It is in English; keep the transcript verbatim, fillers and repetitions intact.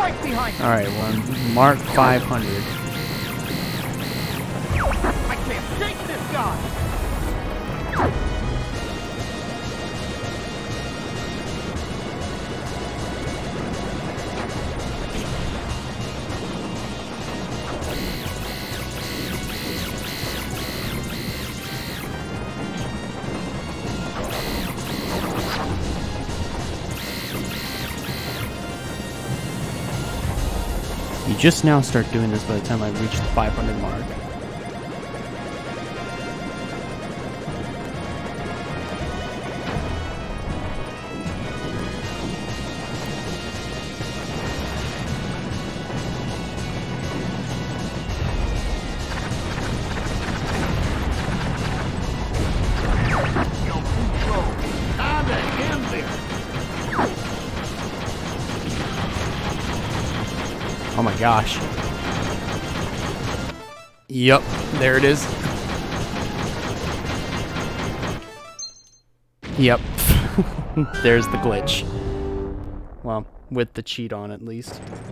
right behind you. All right, well, mark five hundred. I can't shake this guy. You just now start doing this by the time I reach the five hundred mark. Yo, control. Time to end this. Oh my gosh. Yup, there it is. Yep. There's the glitch. Well, with the cheat on at least.